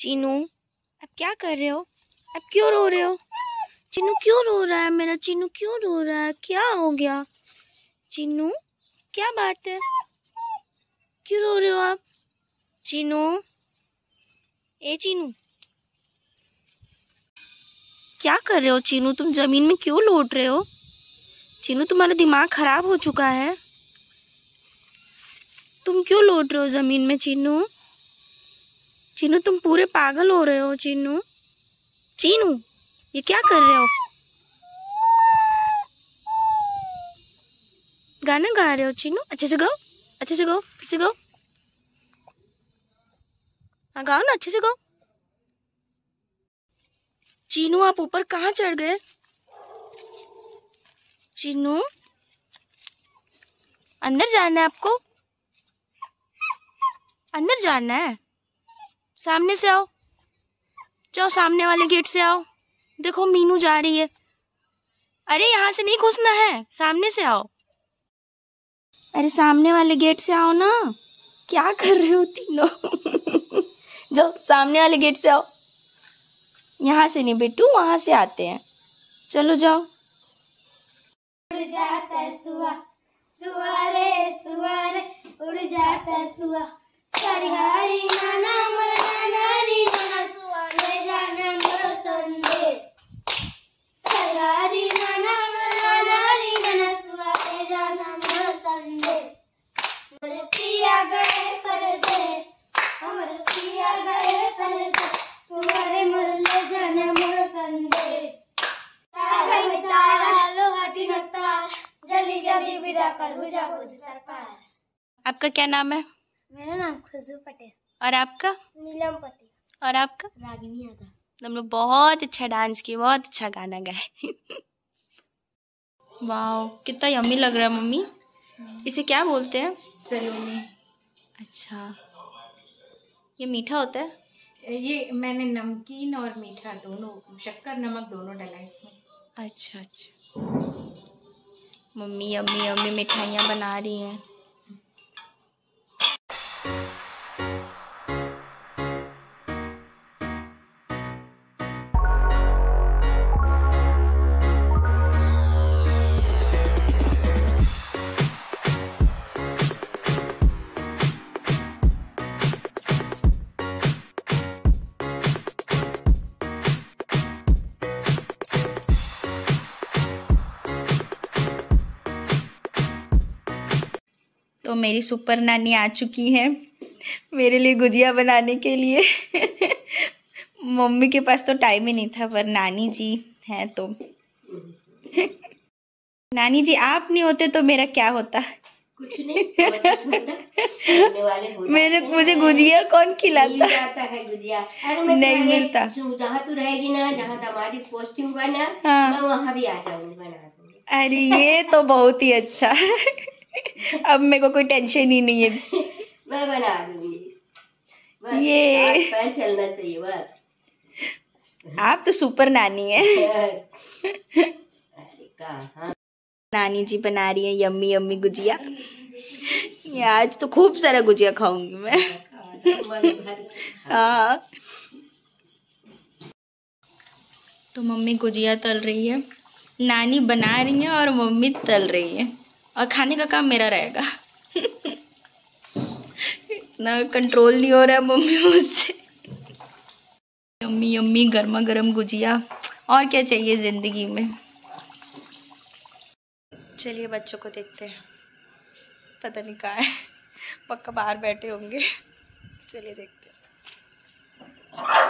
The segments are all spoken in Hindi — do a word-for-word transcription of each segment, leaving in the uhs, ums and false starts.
चीनू, अब क्या कर रहे हो? अब क्यों रो रहे हो? चीनू क्यों रो रहा है? मेरा चीनू क्यों रो रहा है? क्या हो गया? चीनू, क्या बात है? क्यों रो रहे हो आप? चीनू, ए चीनू, क्या कर रहे हो? चीनू, तुम जमीन में क्यों लौट रहे हो? चीनू, तुम्हारा दिमाग खराब हो चुका है। तुम क्यों लौट रहे हो जमीन में? चीनू, चीनू, तुम पूरे पागल हो रहे हो। चीनू, चीनू, ये क्या कर रहे हो? गाना गा रहे हो चीनू? अच्छे से गाओ, अच्छे से गाओ, फिर से गाओ। हाँ गाओ ना, अच्छे से गाओ। चीनू, आप ऊपर कहाँ चढ़ गए? चीनू, अंदर जाना है आपको? अंदर जाना है? सामने से आओ, जाओ सामने वाले गेट से आओ। देखो मीनू जा रही है। अरे यहाँ से नहीं घुसना है, सामने से आओ। अरे सामने वाले गेट से आओ ना। क्या कर रहे हो तीनों? जाओ सामने वाले गेट से आओ। यहाँ से नहीं बेटू, वहां से आते हैं। चलो जाओ। उड़ जाता है सुआ, सुआ रे सुआ रे, उड़ जाता है सुआ। हरी हरी नाना मोर नाना री नाना, सुआ ले जाना मोर संदेश। हरी हरी नाना मोर नाना री नाना, सुआ ले जाना मोर संदेश। मोर पिया गए परदेश, हमर पिया गए परदेश, सुआ रे मोर ले जाना मोर संदेश। जल्दी जल्दी विदा कर भुजा बुध सरपार। आपका क्या नाम है? मेरा नाम खुशबू पटेल। और आपका? नीलम पटेल। और आपका? रागिनी यादव। तुम लोग बहुत अच्छा डांस किए, बहुत अच्छा गाना गाए। वाह, कितना यम्मी लग रहा है मम्मी। इसे क्या बोलते हैं? सलोनी। अच्छा, ये मीठा होता है? ये मैंने नमकीन और मीठा दोनों, शक्कर नमक दोनों डाला इसमें। अच्छा अच्छा। मम्मी यम्मी यम्मी मिठाइयाँ बना रही हैं। तो मेरी सुपर नानी आ चुकी है मेरे लिए गुजिया बनाने के लिए। मम्मी के पास तो टाइम ही नहीं था, पर नानी जी हैं तो। नानी जी आप नहीं होते तो मेरा क्या होता? कुछ नहीं वाले मेरे मुझे गुजिया कौन खिलाता? जाता है गुजिया। अरे नहीं मिलता। जहाँ तू रहेगी ना, जहाँ हमारी पोस्टिंग हुआ ना, हाँ। मैं वहाँ भी आ जाऊंगी, बना दूंगी। अरे ये तो बहुत ही अच्छा है। अब मेरे को कोई टेंशन ही नहीं है। मैं बना दूंगी। बस ये हाथ पैर चलना चाहिए बस। आप तो सुपर नानी है। अरे कहाँ। नानी जी बना रही है यम्मी यम्मी गुजिया। ये आज तो खूब सारा गुजिया खाऊंगी मैं। हाँ। तो मम्मी गुजिया तल रही है, नानी बना रही है और मम्मी तल रही है, और खाने का काम मेरा रहेगा। इतना कंट्रोल नहीं हो रहा है मम्मी मुझसे। यम्मी यम्मी गर्मा गर्म गुजिया, और क्या चाहिए जिंदगी में। चलिए बच्चों को देखते हैं, पता नहीं कहाँ है, पक्का बाहर बैठे होंगे। चलिए देखते हैं।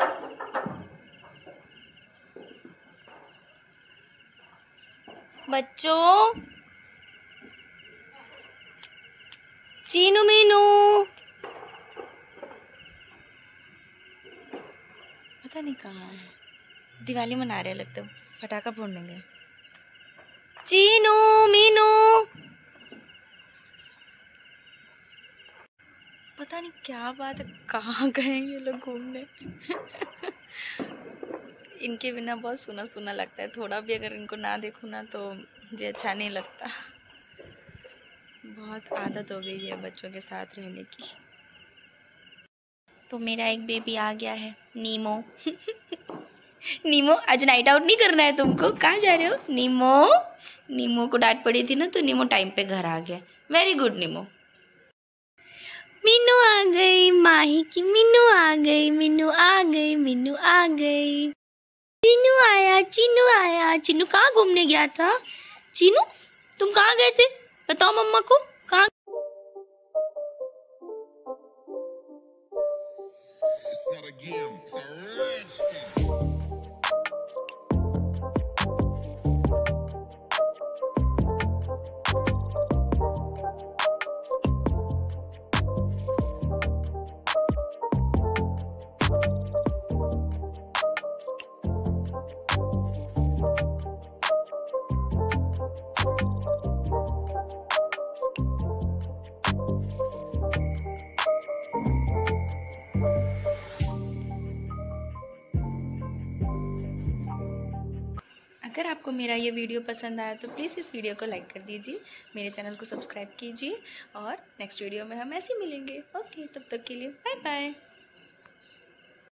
बच्चों, चीनू मीनू, पता नहीं कहाँ है। दिवाली मना रहे लगता है, पटाखा फोड़ने गए। चीनू मीनू, पता नहीं क्या बात है, कहाँ गए ये लोग घूमने। इनके बिना बहुत सुना सुना लगता है। थोड़ा भी अगर इनको ना देखूँ ना तो मुझे अच्छा नहीं लगता। बहुत आदत हो गई है बच्चों के साथ रहने की। तो मेरा एक बेबी आ गया है, नीमो। नीमो, आज नाइट आउट नहीं करना है तुमको? कहाँ जा रहे हो नीमो? नीमो को डांट पड़ी थी ना, तो नीमो टाइम पे घर आ गया। Very good Nimo. मीनू आ गई, माही की मीनू आ गई, मीनू आ गई, मीनू आ गई। चीनू आया, चीनू आया। चीनू कहाँ घूमने गया था? चीनू तुम कहाँ गए थे? बताओ मम्मा को, कहाँ? अगर आपको मेरा ये वीडियो पसंद आया तो प्लीज़ इस वीडियो को लाइक कर दीजिए, मेरे चैनल को सब्सक्राइब कीजिए और नेक्स्ट वीडियो में हम ऐसे ही मिलेंगे। ओके, तब तक के लिए बाय बाय।